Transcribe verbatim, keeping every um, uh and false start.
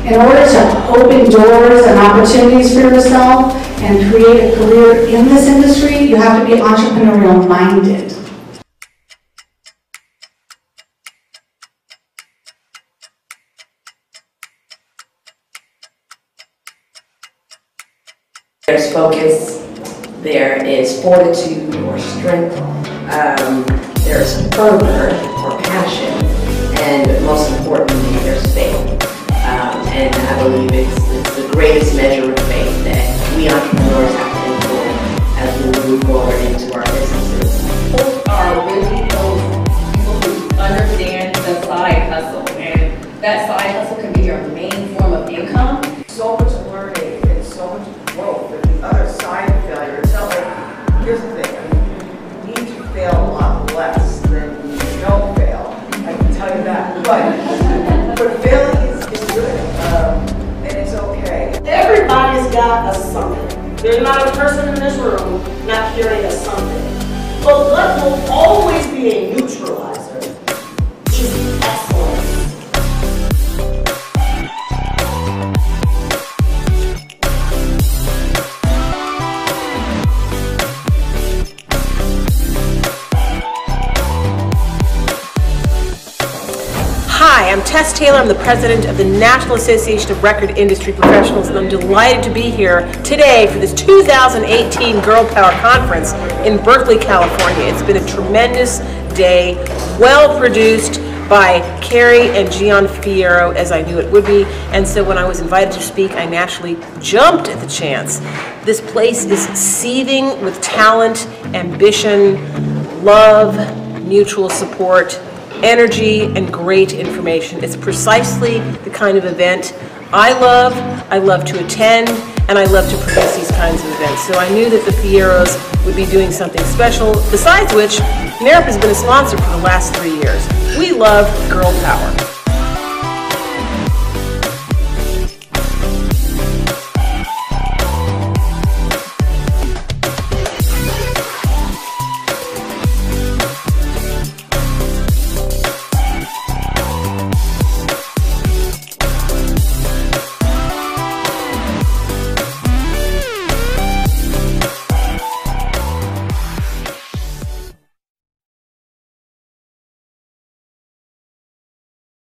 In order to open doors and opportunities for yourself and create a career in this industry, you have to be entrepreneurial minded. There's focus, there is fortitude or strength, um, there's fervor or passion, and most importantly, there's faith. Um, and I believe it's, it's the greatest measure of faith that we entrepreneurs have to employ as we move forward into our businesses. People are really those people who understand the side hustle, and that side hustle can be your main form of income. So much learning and so much growth, but the other side of failure, it's not like, here's the thing, I mean, you need to fail a lot less than you don't fail, I can tell you that, but, but failing is, is good, um, and it's okay. Everybody's got a something. There's not a person in this room not carrying a something. But what will always be a neutralizer is excellence. Hi, I'm Tess Taylor. I'm the president of the National Association of Record Industry Professionals, and I'm delighted to be here today for this two thousand eighteen Girl Power Conference in Berkeley, California. It's been a tremendous day, well produced by Carrie and Gian Fierro, as I knew it would be, and so when I was invited to speak, I naturally jumped at the chance. This place is seething with talent, ambition, love, mutual support, energy, and great information. It's precisely the kind of event I love, I love to attend, and I love to produce these kinds of events. So I knew that the Fierros would be doing something special, besides which NARAP has been a sponsor for the last three years. We love girl power.